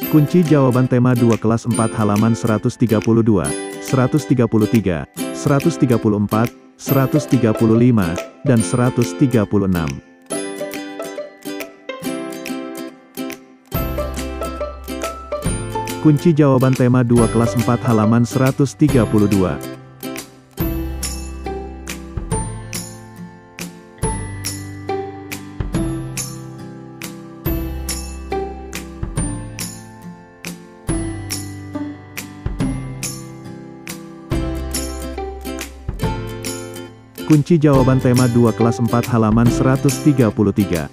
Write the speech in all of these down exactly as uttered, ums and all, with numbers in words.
Kunci jawaban tema dua kelas empat halaman seratus tiga puluh dua, seratus tiga puluh tiga, seratus tiga puluh empat, seratus tiga puluh lima, dan seratus tiga puluh enam. Kunci jawaban tema dua kelas empat halaman seratus tiga puluh dua. Kunci jawaban tema dua kelas empat halaman seratus tiga puluh tiga.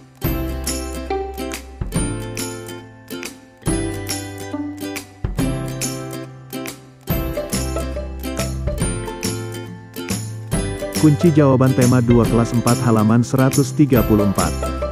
Kunci jawaban tema dua kelas empat halaman seratus tiga puluh empat.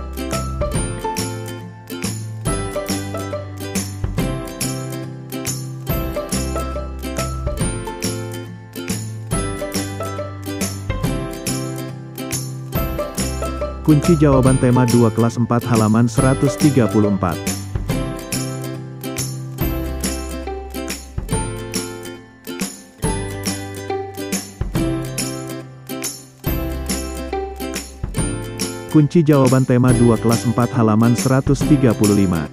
Kunci jawaban tema dua kelas empat halaman seratus tiga puluh empat. Kunci jawaban tema dua kelas empat halaman seratus tiga puluh lima.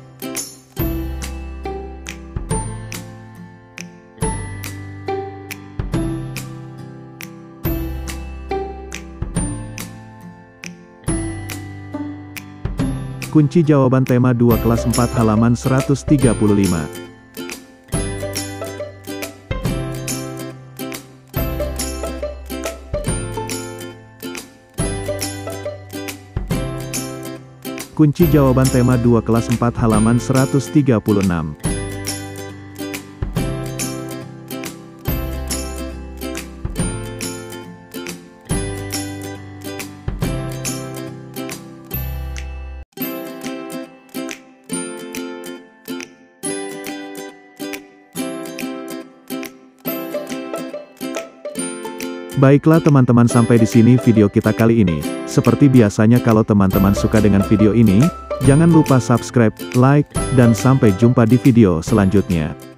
Kunci jawaban tema dua kelas empat halaman seratus tiga puluh lima. Kunci jawaban tema dua kelas empat halaman seratus tiga puluh enam. Baiklah teman-teman, sampai di sini video kita kali ini. Seperti biasanya, kalau teman-teman suka dengan video ini, jangan lupa subscribe, like, dan sampai jumpa di video selanjutnya.